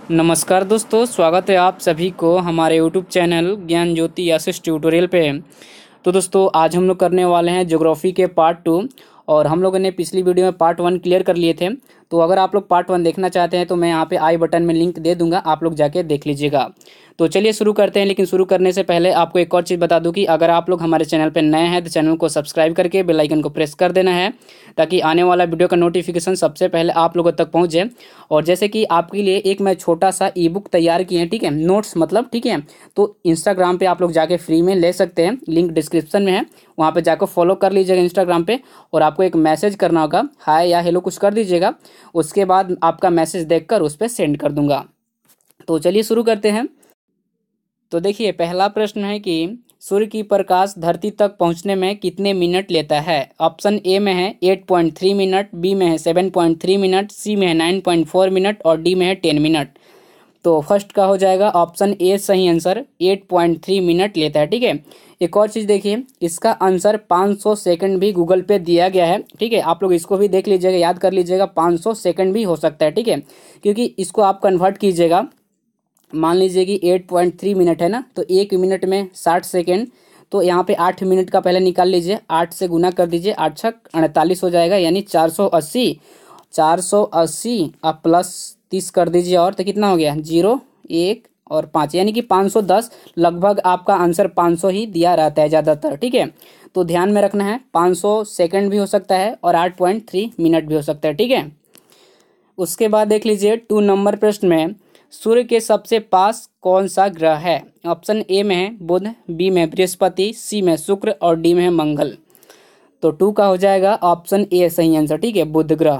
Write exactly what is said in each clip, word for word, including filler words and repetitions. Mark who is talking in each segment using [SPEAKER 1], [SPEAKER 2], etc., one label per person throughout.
[SPEAKER 1] नमस्कार दोस्तों, स्वागत है आप सभी को हमारे यूट्यूब चैनल ज्ञान ज्योति आशीष ट्यूटोरियल पे। तो दोस्तों आज हम लोग करने वाले हैं ज्योग्राफी के पार्ट टू। और हम लोगों ने पिछली वीडियो में पार्ट वन क्लियर कर लिए थे। तो अगर आप लोग पार्ट वन देखना चाहते हैं तो मैं यहाँ पे आई बटन में लिंक दे दूंगा, आप लोग जाके देख लीजिएगा। तो चलिए शुरू करते हैं। लेकिन शुरू करने से पहले आपको एक और चीज़ बता दूं कि अगर आप लोग हमारे चैनल पर नए हैं तो चैनल को सब्सक्राइब करके बेल आइकन को प्रेस कर देना है, ताकि आने वाला वीडियो का नोटिफिकेशन सबसे पहले आप लोगों तक पहुँचे। और जैसे कि आपके लिए एक मैं छोटा सा ई बुक तैयार किए हैं, ठीक है, नोट्स मतलब, ठीक है। तो इंस्टाग्राम पे आप लोग जाके फ्री में ले सकते हैं, लिंक डिस्क्रिप्शन में है, वहाँ पे जाकर फॉलो कर लीजिएगा इंस्टाग्राम पे। और आपको एक मैसेज करना होगा, हाय या हेलो कुछ कर दीजिएगा, उसके बाद आपका मैसेज देखकर उस पर सेंड कर दूंगा। तो चलिए शुरू करते हैं। तो देखिए पहला प्रश्न है कि सूर्य की प्रकाश धरती तक पहुंचने में कितने मिनट लेता है। ऑप्शन ए में है आठ पॉइंट तीन मिनट, बी में है सात पॉइंट तीन मिनट, सी में है नौ पॉइंट चार मिनट और डी में है दस मिनट। तो फर्स्ट का हो जाएगा ऑप्शन ए सही आंसर, आठ पॉइंट तीन मिनट लेता है, ठीक है। एक और चीज़ देखिए, इसका आंसर पाँच सौ सेकंड भी गूगल पे दिया गया है, ठीक है। आप लोग इसको भी देख लीजिएगा, याद कर लीजिएगा, पाँच सौ सेकंड भी हो सकता है, ठीक है। क्योंकि इसको आप कन्वर्ट कीजिएगा, मान लीजिए कि आठ पॉइंट तीन मिनट है ना, तो एक मिनट में साठ सेकेंड, तो यहाँ पे आठ मिनट का पहले निकाल लीजिए, आठ से गुना कर दीजिए, आठ छक अड़तालीस हो जाएगा, यानी चार सौ अस्सी। चार सौ अस्सी आप प्लस तीस कर दीजिए, और तो कितना हो गया, जीरो एक और पाँच, यानी कि पाँच सौ दस। लगभग आपका आंसर पाँच सौ ही दिया रहता है ज़्यादातर, ठीक है। तो ध्यान में रखना है, पाँच सौ सेकेंड भी हो सकता है और आठ पॉइंट तीन मिनट भी हो सकता है, ठीक है। उसके बाद देख लीजिए टू नंबर प्रश्न में, सूर्य के सबसे पास कौन सा ग्रह है। ऑप्शन ए में है बुध, बी में बृहस्पति, सी में शुक्र और डी में है मंगल। तो टू का हो जाएगा ऑप्शन ए सही आंसर, ठीक है, बुध ग्रह।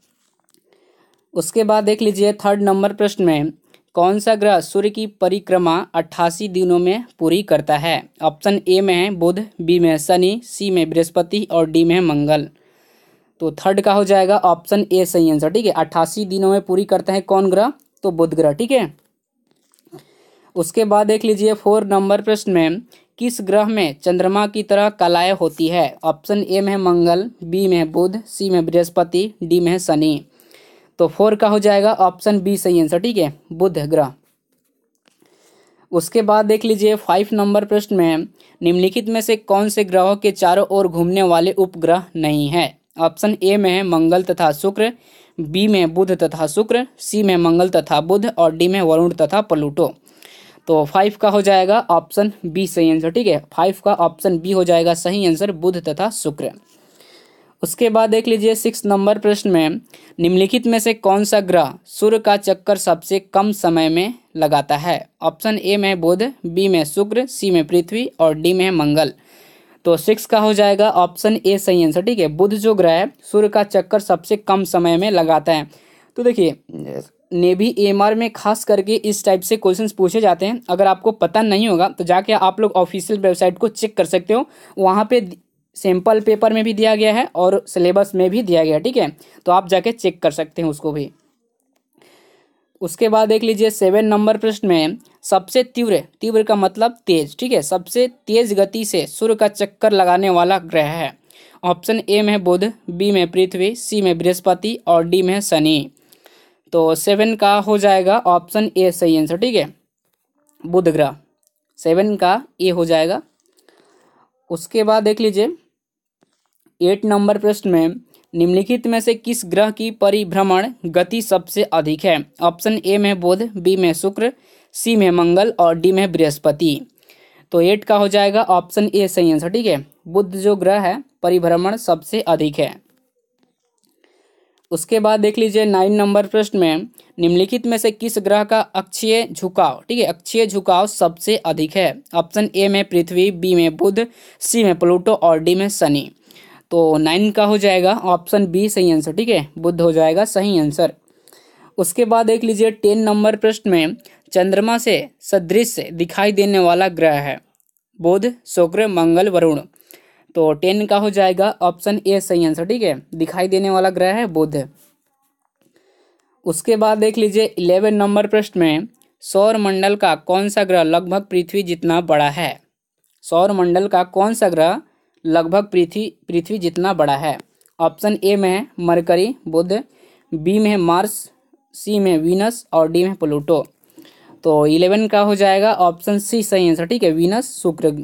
[SPEAKER 1] उसके बाद देख लीजिए थर्ड नंबर प्रश्न में, कौन सा ग्रह सूर्य की परिक्रमा अट्ठासी दिनों में पूरी करता है। ऑप्शन ए में है बुध, बी में है शनि, सी में बृहस्पति और डी में है मंगल। तो थर्ड का हो जाएगा ऑप्शन ए सही आंसर, ठीक है। अट्ठासी दिनों में पूरी करता है कौन ग्रह, तो बुध ग्रह, ठीक है। उसके बाद देख लीजिए फोर नंबर प्रश्न में, किस ग्रह में चंद्रमा की तरह कलाएं होती है। ऑप्शन ए में है मंगल, बी में है बुध, सी में बृहस्पति, डी में है शनि। तो फोर का हो जाएगा ऑप्शन बी सही आंसर, ठीक है, बुध ग्रह। उसके बाद देख लीजिए फाइव नंबर प्रश्न में, निम्नलिखित में से कौन से ग्रहों के चारों ओर घूमने वाले उपग्रह नहीं है। ऑप्शन ए में है मंगल तथा शुक्र, बी में बुध तथा शुक्र, सी में मंगल तथा बुध और डी में वरुण तथा प्लूटो। तो फाइव का हो जाएगा ऑप्शन बी सही आंसर, ठीक है। फाइव का ऑप्शन बी हो जाएगा सही आंसर, बुध तथा शुक्र। उसके बाद देख लीजिए सिक्स नंबर प्रश्न में, निम्नलिखित में से कौन सा ग्रह सूर्य का चक्कर सबसे कम समय में लगाता है। ऑप्शन ए में बुध, बी में शुक्र, सी में पृथ्वी और डी में मंगल। तो सिक्स का हो जाएगा ऑप्शन ए सही आंसर, ठीक है। बुध जो ग्रह है सूर्य का चक्कर सबसे कम समय में लगाता है। तो देखिए नेवी एएमआर में खास करके इस टाइप से क्वेश्चंस पूछे जाते हैं। अगर आपको पता नहीं होगा तो जाके आप लोग ऑफिशियल वेबसाइट को चेक कर सकते हो, वहाँ पे सैंपल पेपर में भी दिया गया है और सिलेबस में भी दिया गया है, ठीक है। तो आप जाके चेक कर सकते हैं उसको भी। उसके बाद देख लीजिए सेवन नंबर प्रश्न में, सबसे तीव्र, तीव्र का मतलब तेज, ठीक है, सबसे तेज गति से सूर्य का चक्कर लगाने वाला ग्रह है। ऑप्शन ए में है बुध, बी में पृथ्वी, सी में बृहस्पति और डी में शनि। तो सेवन का हो जाएगा ऑप्शन ए सही आंसर, ठीक है, बुध ग्रह। सेवन का ए हो जाएगा। उसके बाद देख लीजिए एट नंबर प्रश्न में, निम्नलिखित में से किस ग्रह की परिभ्रमण गति सबसे अधिक है। ऑप्शन ए में बुध, बी में शुक्र, सी में मंगल और डी में बृहस्पति। तो एट का हो जाएगा ऑप्शन ए सही आंसर, ठीक है, बुध जो ग्रह है परिभ्रमण सबसे अधिक है। उसके बाद देख लीजिए नाइन नंबर प्रश्न में, निम्नलिखित में से किस ग्रह का अक्षीय झुकाव, ठीक है, अक्षीय झुकाव सबसे अधिक है। ऑप्शन ए में पृथ्वी, बी में बुध, सी में प्लूटो और डी में शनि। तो नाइन का हो जाएगा ऑप्शन बी सही आंसर, ठीक है, बुध हो जाएगा सही आंसर। उसके बाद देख लीजिए टेन नंबर प्रश्न में, चंद्रमा से सदृश दिखाई देने वाला ग्रह है। बुध, शुक्र, मंगल, वरुण। तो टेन का हो जाएगा ऑप्शन ए सही आंसर, ठीक है, दिखाई देने वाला ग्रह है बुध। उसके बाद देख लीजिए इलेवन नंबर प्रश्न में, सौर मंडल का कौन सा ग्रह लगभग पृथ्वी जितना बड़ा है। सौर मंडल का कौन सा ग्रह लगभग पृथ्वी पृथ्वी जितना बड़ा है। ऑप्शन ए में है मरकरी, बुध, बी में है मार्स, सी में वीनस और डी में प्लूटो। तो इलेवन का हो जाएगा ऑप्शन सी सही आंसर, ठीक है, वीनस शुक्र।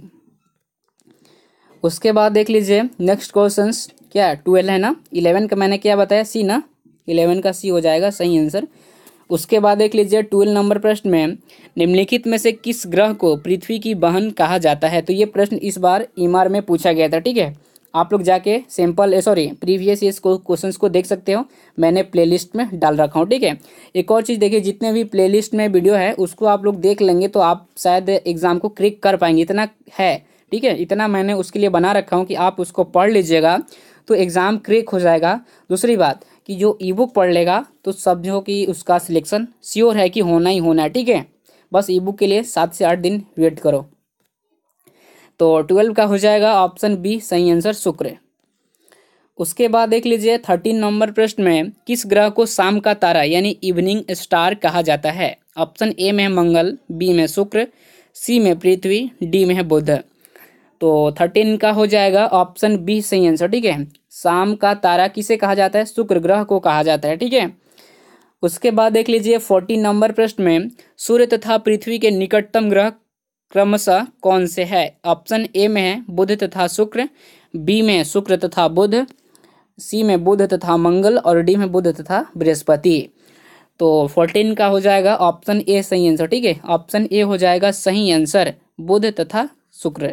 [SPEAKER 1] उसके बाद देख लीजिए नेक्स्ट क्वेश्चन क्या है, ट्वेल्व है ना, इलेवन का मैंने क्या बताया, सी ना, इलेवन का सी हो जाएगा सही आंसर। उसके बाद देख लीजिए ट्वेल्व नंबर प्रश्न में निम्नलिखित में से किस ग्रह को पृथ्वी की बहन कहा जाता है। तो ये प्रश्न इस बार ईमार में पूछा गया था, ठीक है, आप लोग जाके सैंपल सॉरी प्रीवियस ईयर्स को क्वेश्चंस को देख सकते हो, मैंने प्लेलिस्ट में डाल रखा हूँ, ठीक है। एक और चीज़ देखिए, जितने भी प्लेलिस्ट में वीडियो है उसको आप लोग देख लेंगे तो आप शायद एग्जाम को क्लिक कर पाएंगे, इतना है, ठीक है, इतना मैंने उसके लिए बना रखा हूँ कि आप उसको पढ़ लीजिएगा तो एग्ज़ाम क्रैक हो जाएगा। दूसरी बात कि जो ई बुक पढ़ लेगा तो समझो कि उसका सिलेक्शन श्योर है कि होना ही होना है, ठीक है। बस ई बुक के लिए सात से आठ दिन वेट करो। तो ट्वेल्व का हो जाएगा ऑप्शन बी सही आंसर शुक्र। उसके बाद देख लीजिए थर्टीन नंबर प्रश्न में किस ग्रह को शाम का तारा यानी इवनिंग स्टार कहा जाता है। ऑप्शन ए में है मंगल, बी में शुक्र, सी में पृथ्वी, डी में है बुध। तो थर्टीन का हो जाएगा ऑप्शन बी सही आंसर, ठीक है, शाम का तारा किसे कहा जाता है, शुक्र ग्रह को कहा जाता है, ठीक है। उसके बाद देख लीजिए फोर्टीन नंबर प्रश्न में सूर्य तथा पृथ्वी के निकटतम ग्रह क्रमशः कौन से है। ऑप्शन ए में है बुध तथा शुक्र, बी में शुक्र तथा बुध, सी में बुध तथा मंगल और डी में बुध तथा बृहस्पति। तो फोर्टीन का हो जाएगा ऑप्शन ए सही आंसर, ठीक है, ऑप्शन ए हो जाएगा सही आंसर बुध तथा शुक्र।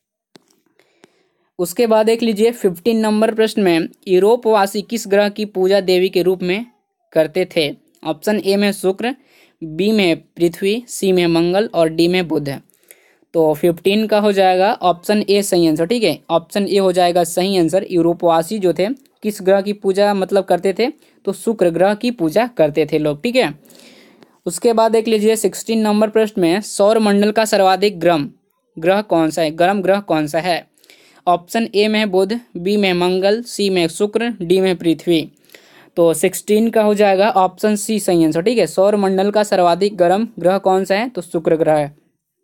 [SPEAKER 1] उसके बाद देख लीजिए फिफ्टीन नंबर प्रश्न में यूरोपवासी किस ग्रह की पूजा देवी के रूप में करते थे। ऑप्शन ए में शुक्र, बी में पृथ्वी, सी में मंगल और डी में बुध। तो फिफ्टीन का हो जाएगा ऑप्शन ए सही आंसर, ठीक है, ऑप्शन ए हो जाएगा सही आंसर। यूरोपवासी जो थे किस ग्रह की पूजा मतलब करते थे, तो शुक्र ग्रह की पूजा करते थे लोग, ठीक है। उसके बाद देख लीजिए सिक्सटीन नंबर प्रश्न में सौर मंडल का सर्वाधिक गर्म ग्रह कौन सा है, गर्म ग्रह कौन सा है। ऑप्शन ए में बुध, बी में मंगल, सी में शुक्र, डी में पृथ्वी। तो सिक्सटीन का हो जाएगा ऑप्शन सी सही आंसर, ठीक है, सौर मंडल का सर्वाधिक गर्म ग्रह कौन सा है, तो शुक्र ग्रह है।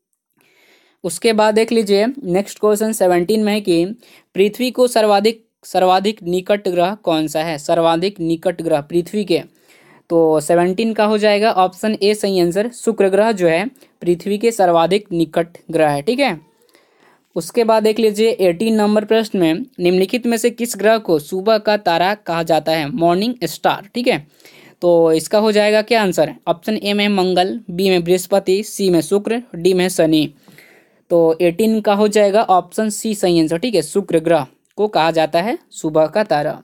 [SPEAKER 1] उसके बाद देख लीजिए नेक्स्ट क्वेश्चन सेवनटीन में है कि पृथ्वी को सर्वाधिक सर्वाधिक निकट ग्रह कौन सा है, सर्वाधिक निकट ग्रह पृथ्वी के। तो सेवनटीन का हो जाएगा ऑप्शन ए सही आंसर, शुक्र ग्रह जो है पृथ्वी के सर्वाधिक निकट ग्रह है, ठीक है। उसके बाद देख लीजिए एटीन नंबर प्रश्न में निम्नलिखित में से किस ग्रह को सुबह का तारा कहा जाता है, मॉर्निंग स्टार, ठीक है। तो इसका हो जाएगा क्या आंसर, ऑप्शन ए में मंगल, बी में बृहस्पति, सी में शुक्र, डी में शनि। तो एटीन का हो जाएगा ऑप्शन सी सही आंसर, ठीक है, शुक्र ग्रह को कहा जाता है सुबह का तारा।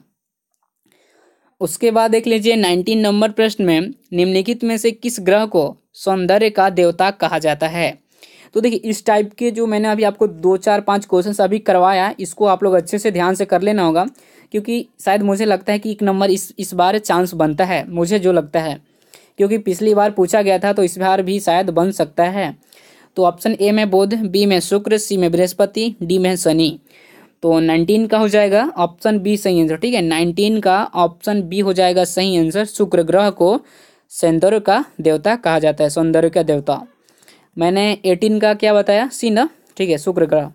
[SPEAKER 1] उसके बाद देख लीजिए नाइनटीन नंबर प्रश्न में निम्नलिखित में से किस ग्रह को सौंदर्य का देवता कहा जाता है। तो देखिए इस टाइप के जो मैंने अभी आपको दो चार पांच क्वेश्चन अभी करवाया, इसको आप लोग अच्छे से ध्यान से कर लेना होगा, क्योंकि शायद मुझे लगता है कि एक नंबर इस इस बार चांस बनता है, मुझे जो लगता है, क्योंकि पिछली बार पूछा गया था तो इस बार भी शायद बन सकता है। तो ऑप्शन ए में बुध, बी में शुक्र, सी में बृहस्पति, डी में शनि। तो नाइनटीन का हो जाएगा ऑप्शन बी सही आंसर, ठीक है, नाइनटीन का ऑप्शन बी हो जाएगा सही आंसर, शुक्र ग्रह को सौंदर्य का देवता कहा जाता है, सौंदर्य का देवता। मैंने एटीन का क्या बताया, सी ना, ठीक है, शुक्र ग्रह।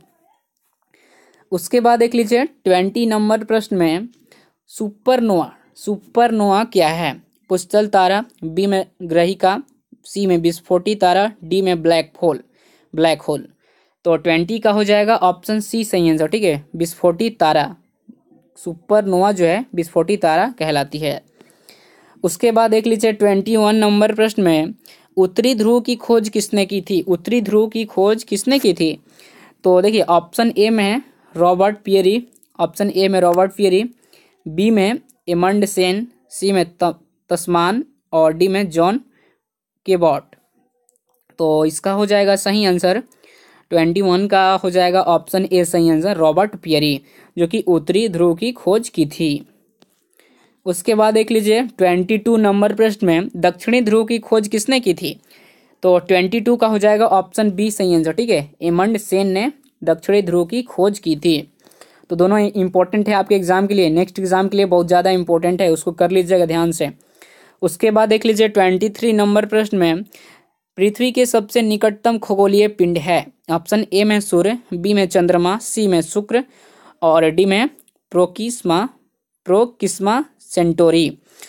[SPEAKER 1] उसके बाद देख लीजिए ट्वेंटी नंबर प्रश्न में सुपरनोवा सुपरनोवा क्या है। पुष्कल तारा, बी में ग्रहिका, सी में विस्फोटी तारा, डी में ब्लैक होल ब्लैक होल। तो ट्वेंटी का हो जाएगा ऑप्शन सी सही आंसर, ठीक है, विस्फोटी तारा, सुपरनोवा जो है विस्फोटी तारा कहलाती है। उसके बाद देख लीजिए ट्वेंटी वन नंबर प्रश्न में उत्तरी ध्रुव की खोज किसने की थी, उत्तरी ध्रुव की खोज किसने की थी। तो देखिए ऑप्शन ए में है रॉबर्ट पियरी, ऑप्शन ए में रॉबर्ट पियरी, बी में एमंड सेन, सी में तस्मान और डी में जॉन केबॉट। तो इसका हो जाएगा सही आंसर, ट्वेंटी वन का हो जाएगा ऑप्शन ए सही आंसर, रॉबर्ट पियरी, जो कि उत्तरी ध्रुव की खोज की थी। उसके बाद देख लीजिए ट्वेंटी टू नंबर प्रश्न में दक्षिणी ध्रुव की खोज किसने की थी। तो ट्वेंटी टू का हो जाएगा ऑप्शन बी सही आंसर, ठीक है, एमंड सेन ने दक्षिणी ध्रुव की खोज की थी। तो दोनों इंपॉर्टेंट है आपके एग्जाम के लिए, नेक्स्ट एग्जाम के लिए बहुत ज़्यादा इंपॉर्टेंट है, उसको कर लीजिएगा ध्यान से। उसके बाद देख लीजिए ट्वेंटी थ्री नंबर प्रश्न में पृथ्वी के सबसे निकटतम खगोलीय पिंड है। ऑप्शन ए में सूर्य, बी में चंद्रमा, सी में शुक्र और डी में प्रोकिस्मा प्रोकिस्मा सेंटोरी। तो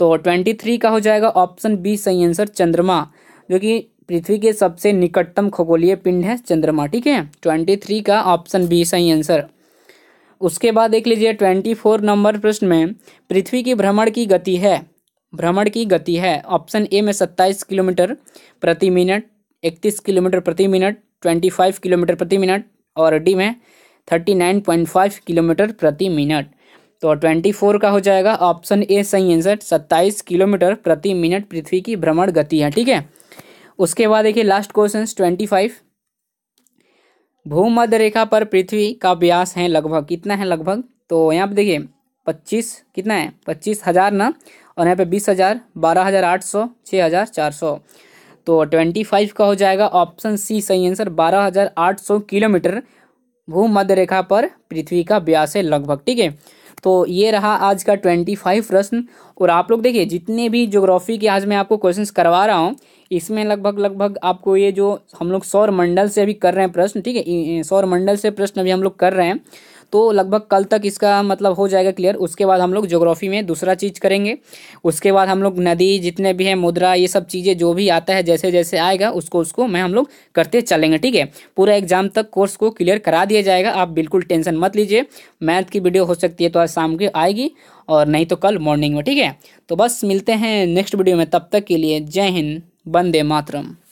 [SPEAKER 1] तो ट्वेंटी थ्री का हो जाएगा ऑप्शन बी सही आंसर चंद्रमा, जो कि पृथ्वी के सबसे निकटतम खगोलीय पिंड है चंद्रमा। ठीक है, ट्वेंटी थ्री का ऑप्शन बी सही आंसर। उसके बाद देख लीजिए ट्वेंटी फोर नंबर प्रश्न में पृथ्वी की भ्रमण की गति है भ्रमण की गति है ऑप्शन ए में सत्ताईस किलोमीटर प्रति मिनट, इकतीस किलोमीटर प्रति मिनट, पच्चीस किलोमीटर प्रति मिनट और डी में उनतालीस पॉइंट पाँच किलोमीटर प्रति मिनट। तो चौबीस का हो जाएगा ऑप्शन ए सही आंसर, सत्ताईस किलोमीटर प्रति मिनट पृथ्वी की भ्रमण गति है। ठीक है, उसके बाद देखिए लास्ट क्वेश्चन पच्चीस, भूमध्य रेखा पर पृथ्वी का व्यास है लगभग कितना है लगभग, तो यहाँ पे देखिए पच्चीस कितना है पच्चीस हजार ना, और यहाँ पे बीस हजार, बारह हजार आठ सौ, छः हजार चार सौ। तो पच्चीस का हो जाएगा ऑप्शन सी सही आंसर, बारह हजार आठ सौ किलोमीटर भूमध्य रेखा पर पृथ्वी का व्यास है लगभग। ठीक है, तो ये रहा आज का पच्चीस प्रश्न। और आप लोग देखिए जितने भी ज्योग्राफी के आज मैं आपको क्वेश्चंस करवा रहा हूँ, इसमें लगभग लगभग आपको ये जो हम लोग सौर मंडल से अभी कर रहे हैं प्रश्न, ठीक है, सौर मंडल से प्रश्न अभी हम लोग कर रहे हैं, तो लगभग कल तक इसका मतलब हो जाएगा क्लियर। उसके बाद हम लोग ज्योग्राफी में दूसरा चीज़ करेंगे। उसके बाद हम लोग नदी जितने भी हैं, मुद्रा, ये सब चीज़ें जो भी आता है जैसे जैसे आएगा उसको उसको मैं हम लोग करते चलेंगे। ठीक है, पूरा एग्जाम तक कोर्स को क्लियर करा दिया जाएगा, आप बिल्कुल टेंशन मत लीजिए। मैथ की वीडियो हो सकती है तो आज शाम को आएगी और नहीं तो कल मॉर्निंग में। ठीक है, तो बस मिलते हैं नेक्स्ट वीडियो में, तब तक के लिए जय हिंद, वंदे मातरम।